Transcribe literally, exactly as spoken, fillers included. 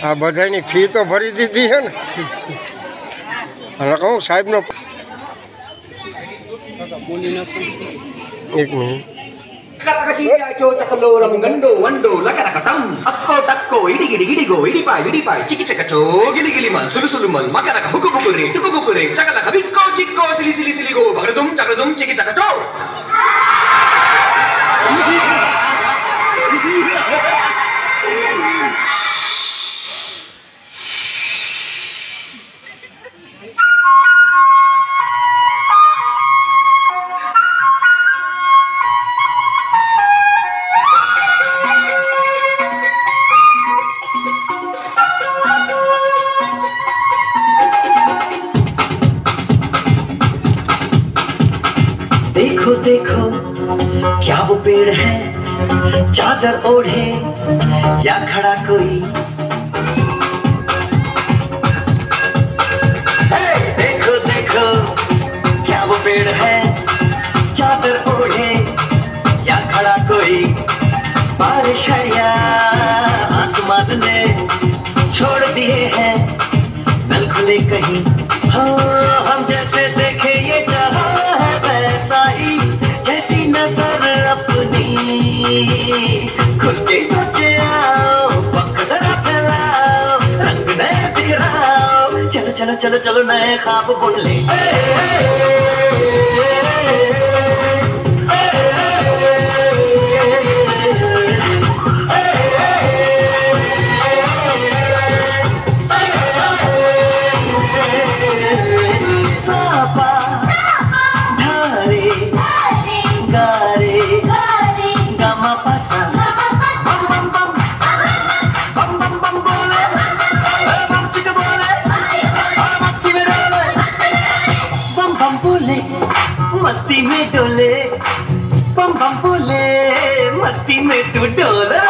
आ बधाई फी तो भरी दीधी है ने कहूँ साहेब नो एक मिनट गंडो वंडो लकरकटम अक्को टक्को इडी गिडी गिडिगो इडिपाय इडिपाय चिकी चकचो गिली गिली मन सुलु सुलु मन मकरक हुकु बुकुरे टुकु बुकुरे चकलक बिक्को चिक्को सिली सिली सिलिगो बगडुम चकडुम चिकी चकचो देखो देखो क्या वो पेड़ है चादर ओढ़े या खड़ा कोई हे देखो देखो क्या वो पेड़ है चादर ओढ़े या खड़ा कोई बारिश है या आसमान ने छोड़ दिए हैं नल खुले कहीं हो हम जैसे देखे ये जहां है वैसा ही जैसी नजर अपनी खुल के सोचे आओ वक्त जरा फैलाओ रंग नए बिखराओ चलो चलो चलो चलो नए ख्वाब बुन ले मस्ती में डोले बम बम बोले मस्ती में तू डोले